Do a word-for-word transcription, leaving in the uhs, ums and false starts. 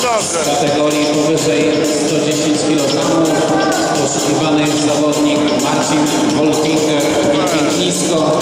w kategorii powyżej sto dziesięć kilogramów. Poszukiwany jest zawodnik Marcin Wolfinger, nisko.